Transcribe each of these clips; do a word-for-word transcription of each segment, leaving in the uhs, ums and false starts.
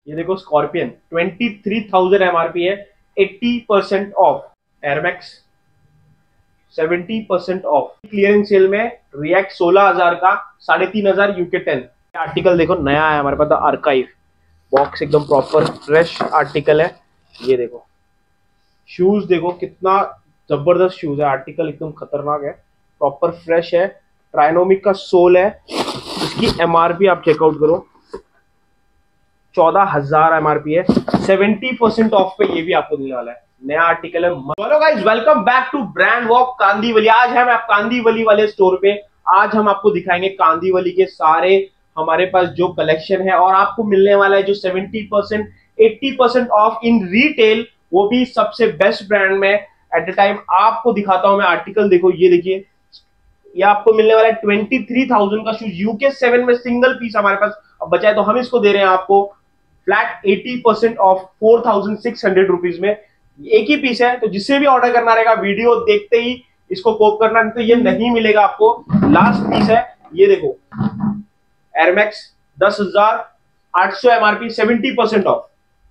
ये देखो scorpion twenty three thousand MRP है, eighty percent off. Air Max seventy percent off. Clearing sale में react सोलह हजार का साढ़े तीन हजार यूके टेन। आर्टिकल देखो नया है हमारे पास, आर्काइव बॉक्स एकदम प्रॉपर फ्रेश आर्टिकल है। ये देखो शूज देखो कितना जबरदस्त शूज है, आर्टिकल एकदम खतरनाक है, प्रॉपर फ्रेश है, ट्राइनोमिक का सोल है। इसकी एमआरपी आप चेकआउट करो, चौदह हजार एमआरपी है, सेवेंटी परसेंट ऑफ पे ये भी आपको मिलने वाला है। नया आर्टिकल है। Hello guys, welcome back to brand walk Kandivali. आज हम आप कांदीवली वाले स्टोर पे, आज हम आपको दिखाएंगे कांदीवली के सारे हमारे पास जो कलेक्शन है, और आपको मिलने वाला है जो seventy percent eighty percent off इन रिटेल, वो भी सबसे बेस्ट ब्रांड में एट द टाइम। आपको दिखाता हूं मैं आर्टिकल, देखो ये देखिए, ये आपको मिलने वाला है ट्वेंटी थ्री थाउजेंड का शूज, यूके सेवन में सिंगल पीस हमारे पास अब बचा है, तो हम इसको दे रहे हैं आपको flat eighty percent off four thousand six hundred rupees में। एक ही पीस है, तो जिससे भी ऑर्डर करना रहेगा वीडियो देखते ही इसको कोप करना, नहीं तो ये नहीं मिलेगा आपको। लास्ट पीस है, ये देखो एयरमैक्स दस हजार आठ सौ MRP, seventy percent off.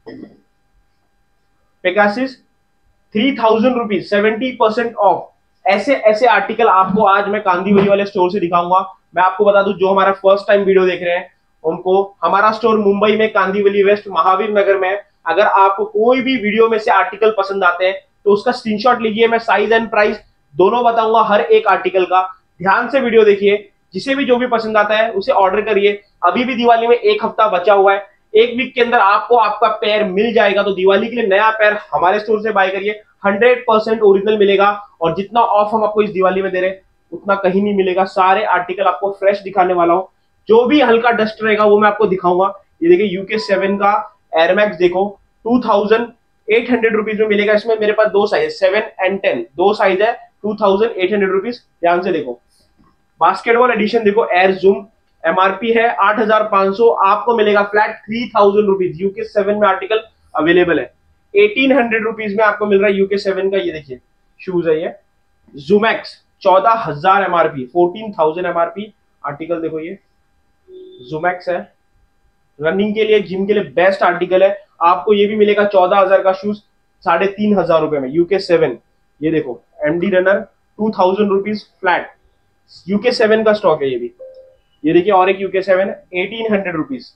Pegasus three thousand rupees, seventy percent off. ऐसे ऐसे आर्टिकल आपको आज मैं कांदीवली वाले स्टोर से दिखाऊंगा। मैं आपको बता दूं, जो हमारा फर्स्ट टाइम वीडियो देख रहे हैं उनको, हमारा स्टोर मुंबई में कांदीवली वेस्ट महावीर नगर में है। अगर आपको कोई भी वीडियो में से आर्टिकल पसंद आते हैं तो उसका स्क्रीनशॉट लीजिए, मैं साइज एंड प्राइस दोनों बताऊंगा हर एक आर्टिकल का। ध्यान से वीडियो देखिए, जिसे भी जो भी पसंद आता है उसे ऑर्डर करिए। अभी भी दिवाली में एक हफ्ता बचा हुआ है, एक वीक के अंदर आपको आपका पेयर मिल जाएगा, तो दिवाली के लिए नया पेयर हमारे स्टोर से बाय करिए, हंड्रेड परसेंट ओरिजिनल मिलेगा। और जितना ऑफ हम आपको इस दिवाली में दे रहे हैं उतना कहीं नहीं मिलेगा। सारे आर्टिकल आपको फ्रेश दिखाने वाला हूं, जो भी हल्का डस्ट रहेगा वो मैं आपको दिखाऊंगा। ये देखिए यूके सेवन का एयरमैक्स देखो, two thousand eight hundred rupees में मिलेगा। इसमें मेरे पास दो साइज, सेवन एंड टेन, दो साइज है, two thousand eight hundred rupees. ध्यान से देखो, बास्केटबॉल एडिशन देखो, एयर जूम, एमआरपी है आठ हजार पांच सौ, आपको मिलेगा flat three thousand rupees. UK seven में आर्टिकल अवेलेबल है, एटीन हंड्रेड रुपीज में आपको मिल रहा है यूके सेवन का। ये देखिए शूज है, ये जूमैक्स चौदह हजार MRP, fourteen thousand MRP article. देखो ये जूमैक्स है, रनिंग के लिए, जिम के लिए बेस्ट आर्टिकल है। आपको ये भी मिलेगा चौदह हजार का शूज, साढ़े तीन हजार रुपए में, यूके सेवन। ये देखो MD runner two thousand rupees flat, UK seven का स्टॉक है ये भी। ये देखिए और एक यूके सेवन है, eighteen hundred rupees,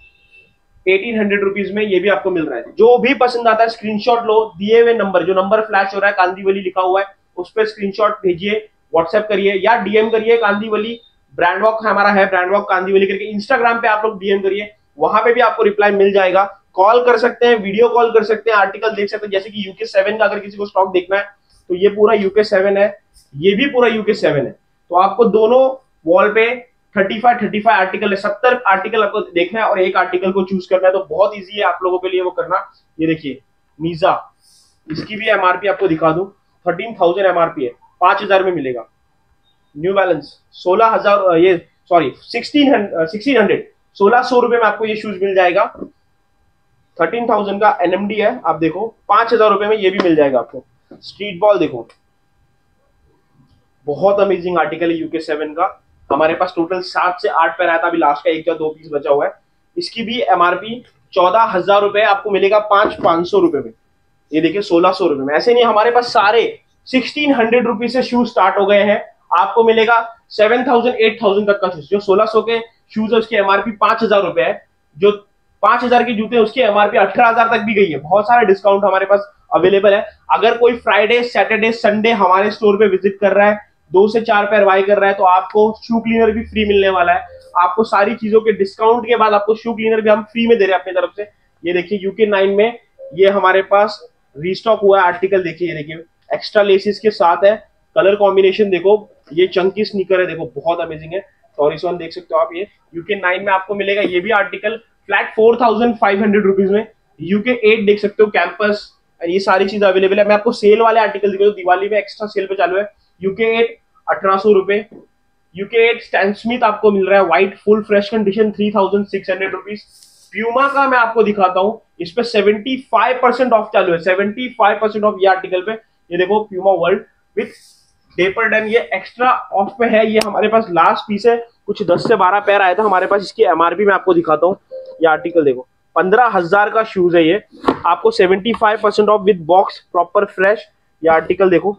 eighteen hundred rupees में ये भी आपको मिल रहा है। जो भी पसंद आता है स्क्रीनशॉट लो, दिए हुए नंबर, जो नंबर फ्लैश हो रहा है कांदीवली लिखा हुआ है, उस पर स्क्रीनशॉट भेजिए, व्हाट्सएप करिए या डीएम करिए। कांदीवली ब्रांड वॉक हमारा है, ब्रांड वॉक कांदीवली करके इंस्टाग्राम पे आप लोग डीएम करिए, वहां पे भी आपको रिप्लाई मिल जाएगा। कॉल कर सकते हैं, वीडियो कॉल कर सकते हैं, आर्टिकल देख सकते हैं। जैसे कि यूके सेवन का अगर किसी को स्टॉक देखना है तो ये पूरा यूके सेवन है, ये भी पूरा यूके सेवन है, तो आपको दोनों वॉल पे thirty five thirty five article है, सत्तर आर्टिकल आपको देखना है और एक आर्टिकल को चूज करना है, तो बहुत इजी है आप लोगों के लिए वो करना। ये देखिए नीजा, इसकी भी एमआरपी आपको दिखा दूं, थर्टीन थाउजेंड एमआरपी है, पांच हजार में मिलेगा। न्यू बैलेंस सोलह हजार, ये सॉरी सिक्सटीन सिक्सटीन हंड्रेड, सोलह सौ रुपए में आपको ये शूज मिल जाएगा। थर्टीन थाउजेंड का एनएमडी है, आप देखो पांच हजार रुपए में ये भी मिल जाएगा आपको। स्ट्रीट बॉल देखो, बहुत अमेजिंग आर्टिकल है यूके सेवन का। हमारे पास टोटल सात से आठ पैर आया था, अभी लास्ट का एक या दो पीस बचा हुआ है। इसकी भी एमआरपी चौदह हजार रुपए, आपको मिलेगा पांच पांच सौ रुपए में। ये देखिए सोलह सौ रुपए में। ऐसे नहीं, हमारे पास सारे सिक्सटीन हंड्रेड रुपीज से शूज स्टार्ट हो गए हैं। आपको मिलेगा सेवन थाउजेंड एट थाउजेंड तक का शूज। जो सोलह सौ के शूज है उसकी एमआरपी पांच हजार रुपए है, जो पांच हजार के जूते उसकी एमआरपी अठारह हजार तक भी गई है। बहुत सारे डिस्काउंट हमारे पास अवेलेबल है। अगर कोई फ्राइडे सैटरडे संडे हमारे स्टोर पे विजिट कर रहा है, दो से चार पैर बाय कर रहा है, तो आपको शू क्लीनर भी फ्री मिलने वाला है। आपको सारी चीजों के डिस्काउंट के बाद आपको शू क्लीनर भी हम फ्री में दे रहे हैं अपनी तरफ से। ये देखिए यूके नाइन में ये हमारे पास रीस्टॉक हुआ है आर्टिकल, देखिए ये देखिए एक्स्ट्रा लेसिस के साथ है। कलर कॉम्बिनेशन देखो, ये चंकी स्नीकर है, देखो बहुत अमेजिंग है। टॉरिस वन देख सकते हो आप, ये यूके नाइन में आपको मिलेगा। ये भी article flat four thousand five hundred rupees में। यूके एट देख सकते हो, कैंपस, ये सारी चीज अवेलेबल है। मैं आपको सेल वाले आर्टिकल दिखा दूं, दिवाली में एक्स्ट्रा सेल पे चालू है। यूके एट अठारह सौ रुपए, यूके एट स्टैन स्मिथ आपको मिल रहा है white full fresh condition, three thousand six hundred rupees. Puma का मैं आपको दिखाता हूँ, इस पे सेवेंटी फाइव परसेंट ऑफ चालू है, सेवेंटी फाइव परसेंट ऑफ ये आर्टिकल पे। ये देखो Puma world with taper done, ये एक्स्ट्रा ऑफ पे है। ये हमारे पास लास्ट पीस है, कुछ दस से बारह पैर आया था हमारे पास। इसकी एमआरपी मैं आपको दिखाता हूँ। ये आर्टिकल देखो पंद्रह हजार का शूज है ये, आपको seventy five percent off with box, proper fresh. ये आर्टिकल देखो,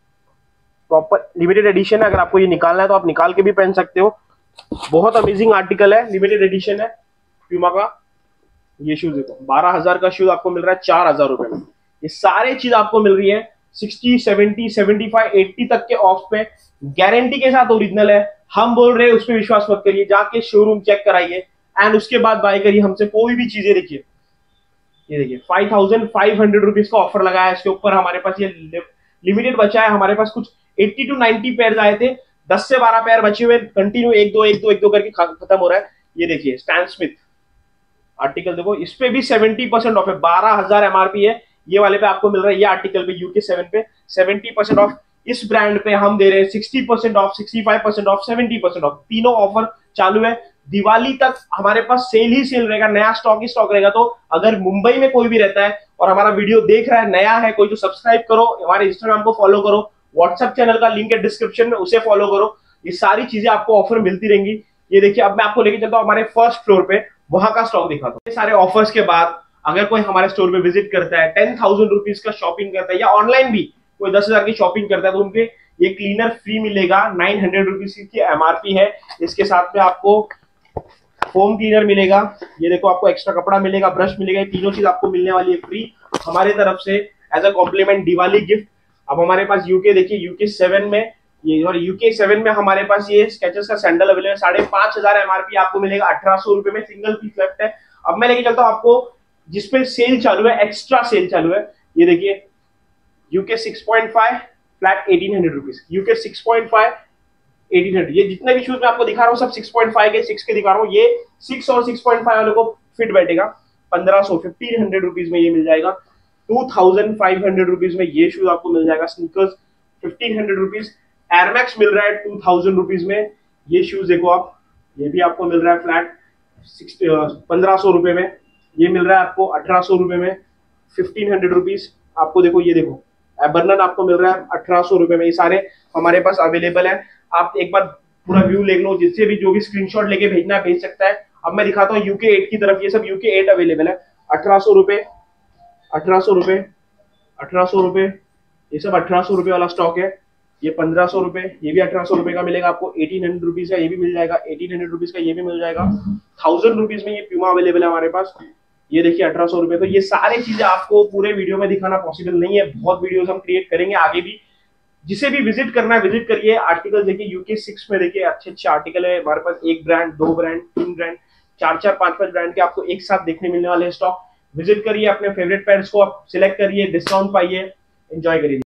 प्रॉपर लिमिटेड एडिशन है, अगर आपको ये निकालना है तो आप निकाल के भी पहन सकते हो। बहुत अमेजिंग आर्टिकल है, लिमिटेड एडिशन है प्यूमा का। ये शूज देखो, बारह हजार का शूज आपको मिल रहा है चार हजार रुपए में। ये सारे चीज आपको मिल रही है sixty, seventy, seventy five, eighty तक के ऑफ पे, गारंटी के साथ ओरिजिनल है। हम बोल रहे हैं उस पर विश्वास मत करिए, जाके शोरूम चेक कराइए एंड उसके बाद बाय करिए हमसे कोई भी चीजें। देखिए ये देखिए five thousand five hundred rupees का ऑफर लगाया है इसके ऊपर। हमारे पास ये लिमिटेड बचा है, हमारे पास कुछ एट्टी टू नाइंटी पेयर आए थे, दस से बारह पेयर बचे हुए, कंटिन्यू एक दो एक दो एक दो करके खत्म हो रहा है। ये देखिए स्टैन स्मिथ आर्टिकल देखो, इस पे भी सेवेंटी परसेंट ऑफ है, बारह हजार एमआरपी है, ये वाले पे आपको मिल रहा है। ये आर्टिकल पे यूके सेवन पे सेवेंटी परसेंट ऑफ, इस ब्रांड पे हम दे रहे हैं sixty percent off, sixty five percent off, seventy percent off, तीनों ऑफर चालू है। दिवाली तक हमारे पास सेल ही सेल रहेगा, नया स्टॉक ही स्टॉक रहेगा। तो अगर मुंबई में कोई भी रहता है और हमारा वीडियो देख रहा है, नया है कोई, तो सब्सक्राइब करो, हमारे इंस्टाग्राम को फॉलो करो, व्हाट्सएप चैनल का लिंक है डिस्क्रिप्शन में, उसे फॉलो करो। ये सारी चीजें आपको ऑफर मिलती रहेंगी। ये देखिए अब मैं आपको लेके चलता हूँ हमारे फर्स्ट फ्लोर पे, वहां का स्टॉक दिखाता हूँ। ये सारे ऑफर्स के बाद अगर कोई हमारे स्टोर पे विजिट करता है, टेन थाउजेंड रुपीज का शॉपिंग करता है, या ऑनलाइन भी कोई दस हजार की शॉपिंग करता है, तो उनके ये क्लीनर फ्री मिलेगा। नाइन हंड्रेड रुपीज की एमआरपी है। इसके साथ में आपको फोम क्लीनर मिलेगा, ये देखो आपको एक्स्ट्रा कपड़ा मिलेगा, ब्रश मिलेगा, ये तीनों चीज आपको मिलने वाली है फ्री हमारे तरफ से as a compliment Diwali gift. अब हमारे पास यूके देखिए, यूके सेवन में ये, और यूके सेवन में हमारे पास ये स्केचेस का सैंडल अवेलेबल है, साढ़े पांच हजार एमआरपी आपको मिलेगा, अठारह सौ रुपए में सिंगल पीस लेफ्ट है। अब मैं लेके चलता हूँ आपको जिसपे सेल चालू है, एक्स्ट्रा सेल चालू है। ये देखिए UK six point five flat eighteen hundred rupees, UK six point five eighteen hundred. ये जितने भी शूज मैं आपको दिखा रहा हूँ सब सिक्स पॉइंट फाइव के, सिक्स के दिखा रहा हूँ। ये सिक्स और सिक्स पॉइंट फाइव वाले को फिट बैठेगा, पंद्रह सौ फिफ्टीन हंड्रेड रुपीज में ये मिल जाएगा। Two thousand five hundred rupees में ये शूज आपको मिल जाएगा। Sneakers fifteen hundred rupees, Air Max मिल रहा है टू थाउजेंड रुपीज में। ये शूज देखो आप, ये भी आपको मिल रहा है फ्लैट पंद्रह सौ रुपए में। ये मिल रहा है आपको अठारह सौ रुपए में, फिफ्टीन हंड्रेड रुपीज आपको। देखो ये देखो एबरनन आपको मिल रहा है अठारह सौ रुपए में। ये सारे हमारे पास अवेलेबल है, आप एक बार पूरा व्यू ले लो, जिससे भी जो भी स्क्रीनशॉट लेके भेजना है भेज सकता है। अब मैं दिखाता हूँ यूके एट की तरफ, ये सब यूके एट अवेलेबल है, अठारह सौ रुपए, अठारह सौ रुपए, अठारह सौ रुपए, ये सब अठारह सौ रुपए वाला स्टॉक है। ये पंद्रह सौ रुपए, ये भी अठारह सौ रुपए का मिलेगा आपको। एटीन हंड्रेड रुपीज का ये भी मिल जाएगा, एटीन हंड्रेड रुपीज का ये भी मिल जाएगा। थाउजेंड रुपीज में ये प्यूमा अवेलेबल है हमारे पास। ये देखिए अठारह सौ रुपए। तो ये सारी चीजें आपको पूरे वीडियो में दिखाना पॉसिबल नहीं है, बहुत वीडियोस हम क्रिएट करेंगे आगे भी। जिसे भी विजिट करना है विजिट करिए। आर्टिकल देखिए यूके सिक्स में देखिए अच्छे अच्छे आर्टिकल है हमारे पास, एक ब्रांड, दो ब्रांड, तीन ब्रांड, चार चार पांच पांच ब्रांड के आपको एक साथ देखने मिलने वाले स्टॉक। विजिट करिए, अपने फेवरेट पेयर्स को आप सिलेक्ट करिए, डिस्काउंट पाइए, एंजॉय करिए।